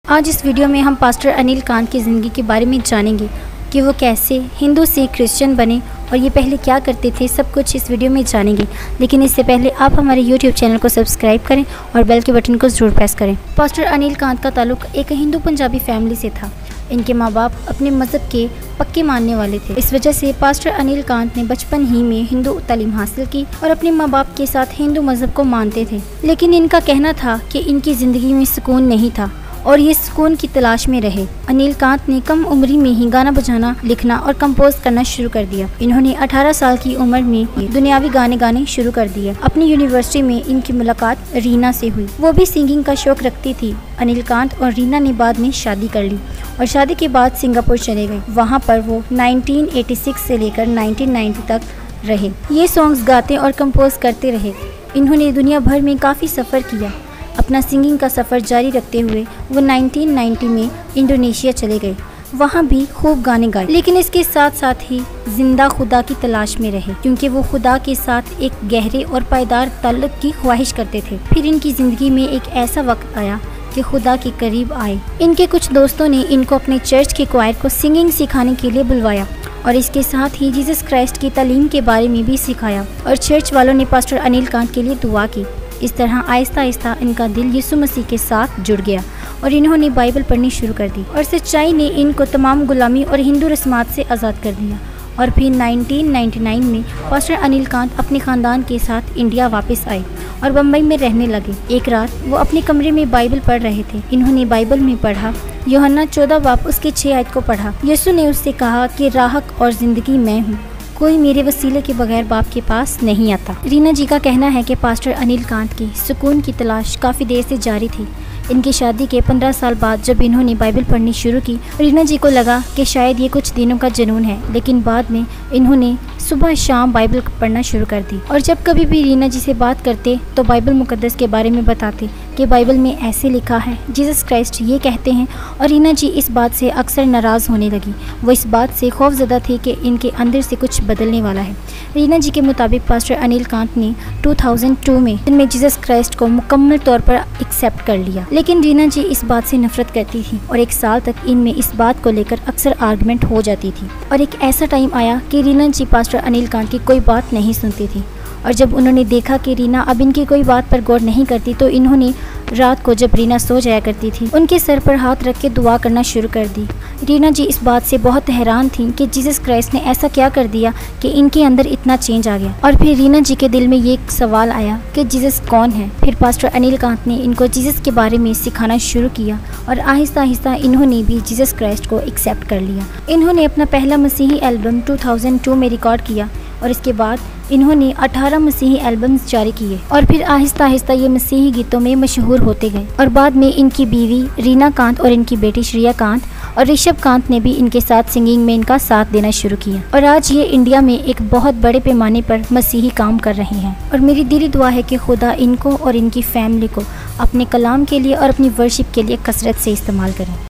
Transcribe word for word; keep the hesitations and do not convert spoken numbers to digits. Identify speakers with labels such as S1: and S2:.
S1: आज इस वीडियो में हम पास्टर अनिल कांत की ज़िंदगी के बारे में जानेंगे कि वो कैसे हिंदू से क्रिश्चियन बने और ये पहले क्या करते थे, सब कुछ इस वीडियो में जानेंगे। लेकिन इससे पहले आप हमारे यूट्यूब चैनल को सब्सक्राइब करें और बेल के बटन को ज़रूर प्रेस करें। पास्टर अनिल कांत का ताल्लुक एक हिंदू पंजाबी फैमिली से था। इनके माँ बाप अपने मज़हब के पक्के मानने वाले थे। इस वजह से पास्टर अनिल कांत ने बचपन ही में हिंदू तालीम हासिल की और अपने माँ बाप के साथ हिंदू मज़हब को मानते थे। लेकिन इनका कहना था कि इनकी ज़िंदगी में सुकून नहीं था और ये सुकून की तलाश में रहे। अनिल कांत ने कम उम्र में ही गाना बजाना, लिखना और कंपोज करना शुरू कर दिया। इन्होंने अठारह साल की उम्र में दुनियावी गाने गाने शुरू कर दिए। अपनी यूनिवर्सिटी में इनकी मुलाकात रीना से हुई। वो भी सिंगिंग का शौक रखती थी। अनिल कांत और रीना ने बाद में शादी कर ली और शादी के बाद सिंगापुर चले गए। वहाँ पर वो उन्नीस सौ छियासी से लेकर उन्नीस सौ नब्बे तक रहे। ये सॉन्ग्स गाते और कंपोज करते रहे। इन्होंने दुनिया भर में काफ़ी सफ़र किया। अपना सिंगिंग का सफ़र जारी रखते हुए वो उन्नीस सौ नब्बे में इंडोनेशिया चले गए। वहाँ भी खूब गाने गाए, लेकिन इसके साथ साथ ही जिंदा खुदा की तलाश में रहे, क्योंकि वो खुदा के साथ एक गहरे और पायदार ताल्लुक की ख्वाहिश करते थे। फिर इनकी ज़िंदगी में एक ऐसा वक्त आया कि खुदा के करीब आए। इनके कुछ दोस्तों ने इनको अपने चर्च के क्वायर को सिंगिंग सिखाने के लिए बुलवाया और इसके साथ ही जीसस क्राइस्ट की तालीम के बारे में भी सिखाया और चर्च वालों ने पास्टर अनिल कांत के लिए दुआ की। इस तरह आहिस्ता आहिस्ता इनका दिल यीशु मसीह के साथ जुड़ गया और इन्होंने बाइबल पढ़नी शुरू कर दी और सच्चाई ने इनको तमाम गुलामी और हिंदू रस्मात से आज़ाद कर दिया। और फिर उन्नीस सौ निन्यानवे में पास्टर अनिल कांत अपने ख़ानदान के साथ इंडिया वापस आए और बम्बई में रहने लगे। एक रात वो अपने कमरे में बाइबल पढ़ रहे थे। इन्होंने बाइबल में पढ़ा, यूहन्ना चौदह बाब उसके छः आयत को पढ़ा। यीशु ने उससे कहा कि राहक और ज़िंदगी मैं हूँ, कोई मेरे वसीले के बगैर बाप के पास नहीं आता। रीना जी का कहना है कि पास्टर अनिल कांत की सुकून की तलाश काफ़ी देर से जारी थी। इनकी शादी के पंद्रह साल बाद जब इन्होंने बाइबल पढ़नी शुरू की, रीना जी को लगा कि शायद ये कुछ दिनों का जुनून है, लेकिन बाद में इन्होंने सुबह शाम बाइबल पढ़ना शुरू कर दी। और जब कभी भी रीना जी से बात करते तो बाइबल मुकद्दस के बारे में बताते कि बाइबल में ऐसे लिखा है, जीसस क्राइस्ट ये कहते हैं। और रीना जी इस बात से अक्सर नाराज़ होने लगी। वो इस बात से खौफजदा थी कि इनके अंदर से कुछ बदलने वाला है। रीना जी के मुताबिक पास्टर अनिल कांत ने दो हज़ार दो में इनमें जीसस क्राइस्ट को मुकम्मल तौर पर एक्सेप्ट कर लिया। लेकिन रीना जी इस बात से नफरत करती थी और एक साल तक इनमें इस बात को लेकर अक्सर आर्गुमेंट हो जाती थी। और एक ऐसा टाइम आया कि रीना जी पास्टर अनिल कांत की कोई बात नहीं सुनती थी और जब उन्होंने देखा कि रीना अब इनकी कोई बात पर गौर नहीं करती, तो इन्होंने रात को जब रीना सो जाया करती थी उनके सर पर हाथ रख के दुआ करना शुरू कर दी। रीना जी इस बात से बहुत हैरान थी कि जीसस क्राइस्ट ने ऐसा क्या कर दिया कि इनके अंदर इतना चेंज आ गया। और फिर रीना जी के दिल में ये सवाल आया कि जीसस कौन है। फिर पास्टर अनिल कांत ने इनको जीसस के बारे में सिखाना शुरू किया और आहिस्ता आहिस्ता इन्होंने भी जीसस क्राइस्ट को एक्सेप्ट कर लिया। इन्होंने अपना पहला मसीही एल्बम दो हज़ार दो में रिकॉर्ड किया और इसके बाद इन्होंने अठारह मसीही एल्बम्स जारी किए और फिर आहिस्ता आहिस्ता ये मसीही गीतों में मशहूर होते गए। और बाद में इनकी बीवी रीना कांत और इनकी बेटी श्रेया कांत और ऋषभ कांत ने भी इनके साथ सिंगिंग में इनका साथ देना शुरू किया और आज ये इंडिया में एक बहुत बड़े पैमाने पर मसीही काम कर रहे हैं। और मेरी दिली दुआ है कि खुदा इनको और इनकी फैमिली को अपने कलाम के लिए और अपनी वर्शिप के लिए कसरत से इस्तेमाल करें।